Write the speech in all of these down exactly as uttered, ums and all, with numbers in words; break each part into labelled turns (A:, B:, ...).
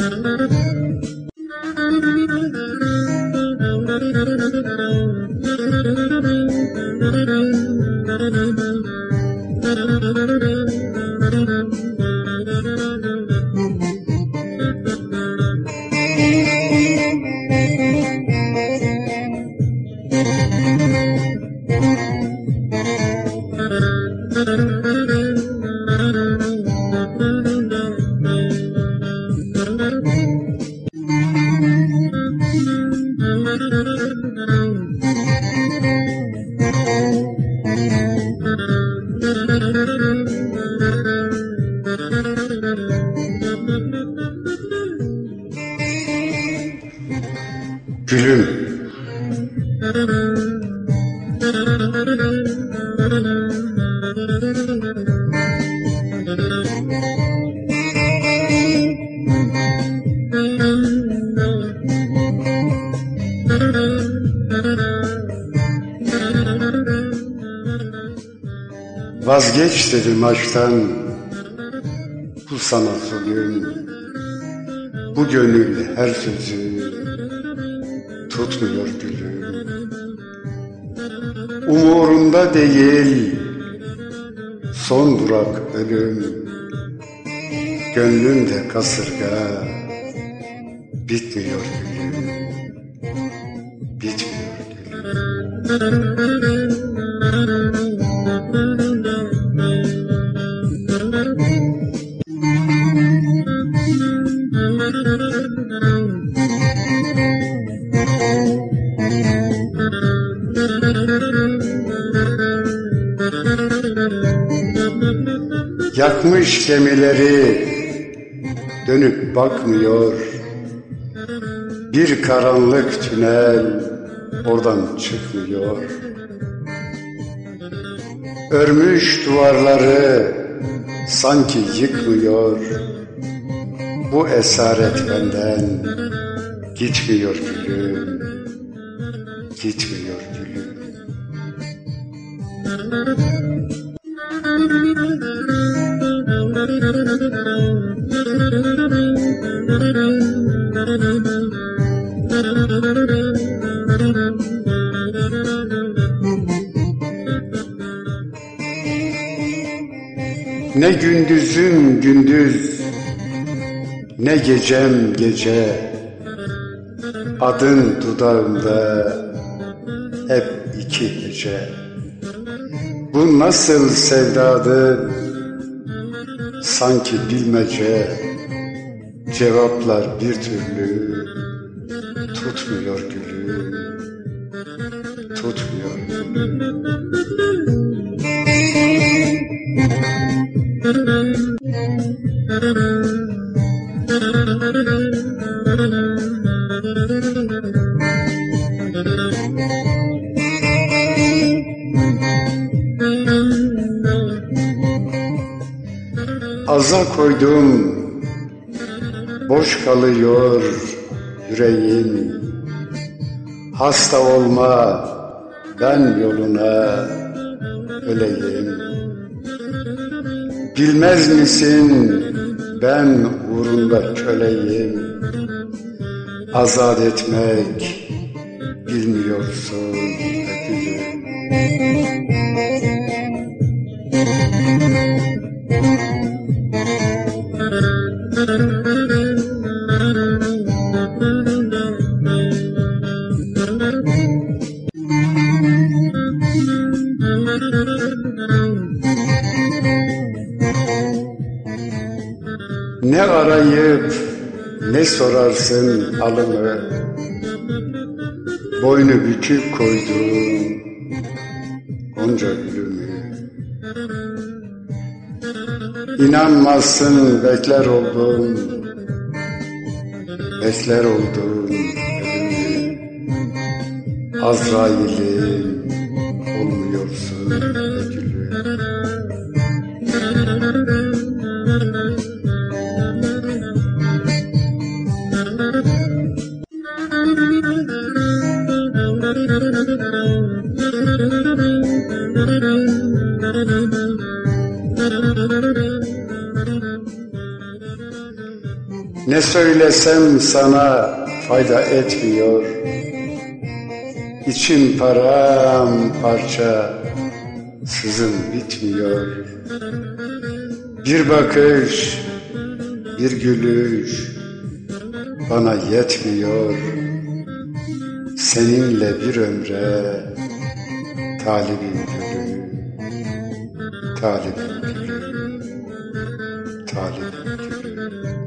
A: Gülüm, vazgeç dedim aşktan, bu sana zulüm, bu gönül her sözü tutmuyor gülüm. Umurumda değil, son durak ölüm, gönlümde kasırga, bitmiyor gülüm, bitmiyor gülüm. Yakmış gemileri dönüp bakmıyor, bir karanlık tünel oradan çıkmıyor. Örmüş duvarları sanki yıkmıyor, bu esaret benden gitmiyor gülüm, gitmiyor gülüm. Ne gündüzüm gündüz, ne gecem gece, adın dudağımda hep iki hece. Bu nasıl sevdadır, sanki bilmece, cevaplar bir türlü tutmuyor gülüm, tutmuyor gülüm. Aza koydum, boş kalıyor yüreğim. Hasta olma, ben yoluna öleyim. Bilmez misin, ben uğrunda köleyim. Azat etmek bilmiyorsun be gülüm. Ne arayıp ne sorarsın halımı, boynu büküp koydum onca gülümü. İnanmazsın bekler oldum, bekler oldum ölümü. Azrail'im olmuyorsun be gülüm. Ne Ne söylesem sana fayda etmiyor. İçim paramparça, sızım bitmiyor. Bir bakış, bir gülüş bana yetmiyor. Seninle bir ömre talibim gülüm, talibim gülüm, talibim gülüm.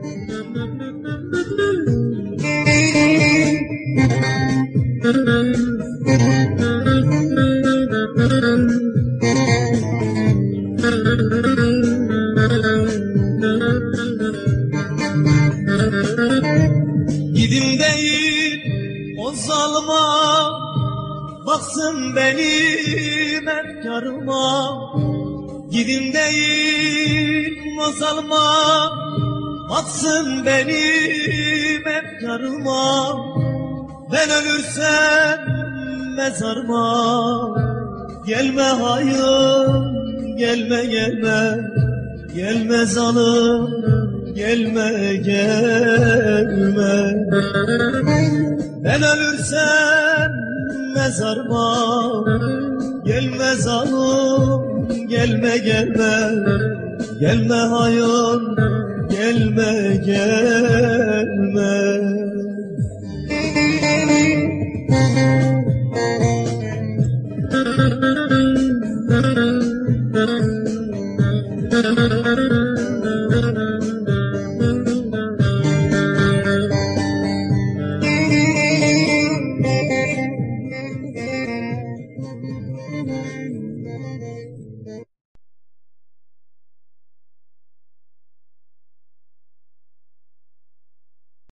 B: Gidim değil o zalıma, baksın benim efkarıma. Gidim değil o zalıma, baksın benim efkarıma. Ben ölürsem mezarıma, gelme hayır, gelme gelme, gelme zalim, gelme gelme. Ben ölürsem mezarıma, gelme zalim, gelme gelme, gelme hayır, gelme gelme.